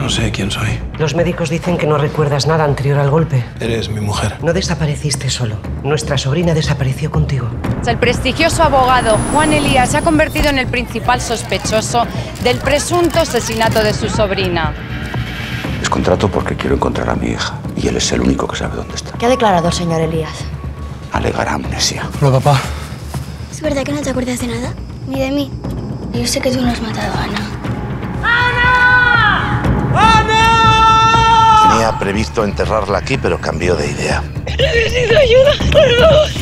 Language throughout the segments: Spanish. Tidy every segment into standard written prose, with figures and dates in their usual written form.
sé quién soy. Los médicos dicen que no recuerdas nada anterior al golpe. Eres mi mujer. No desapareciste solo. Nuestra sobrina desapareció contigo. El prestigioso abogado Juan Elías se ha convertido en el principal sospechoso del presunto asesinato de su sobrina. Les contrato porque quiero encontrar a mi hija y él es el único que sabe dónde está. ¿Qué ha declarado el señor Elías? Alegará amnesia. Hola, papá. ¿Es verdad que no te acuerdas de nada? Ni de mí. Yo sé que tú no has matado a Ana. Tenía previsto enterrarla aquí, pero cambió de idea. Necesito ayuda, por favor.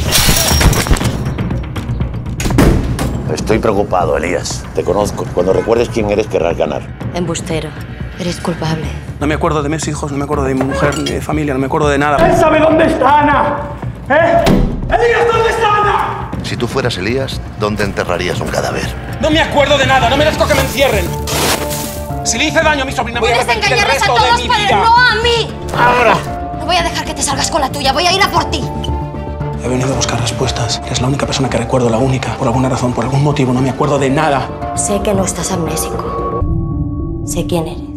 Estoy preocupado, Elías. Te conozco. Cuando recuerdes quién eres, querrás ganar. Embustero. Eres culpable. No me acuerdo de mis hijos, no me acuerdo de mi mujer, ni de familia, no me acuerdo de nada. ¿Él sabe dónde está Ana? ¡Elías, ¿dónde está Ana? Si tú fueras Elías, ¿dónde enterrarías un cadáver? No me acuerdo de nada, no merezco que me encierren. Si le hice daño a mi sobrina, voy a Puedes arrepentir el engañarles a resto de todos, mi pero vida. no a mí. Ahora. No voy a dejar que te salgas con la tuya, voy a ir a por ti. He venido a buscar respuestas. Eres la única persona que recuerdo, la única. Por alguna razón, por algún motivo, no me acuerdo de nada. Sé que no estás amnésico. Sé quién eres.